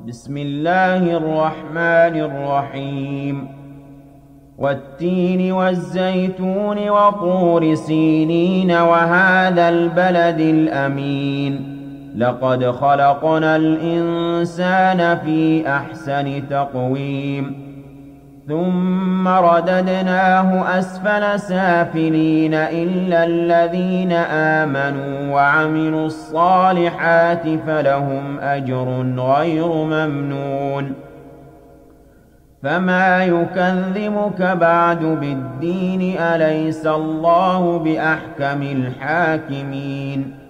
بسم الله الرحمن الرحيم والتين والزيتون وطور سينين وهذا البلد الأمين لقد خلقنا الإنسان في أحسن تقويم ثم رددناه أسفل سافلين إلا الذين آمنوا وعملوا الصالحات فلهم أجر غير ممنون فما يكذبك بعد بالدين أليس الله بأحكم الحاكمين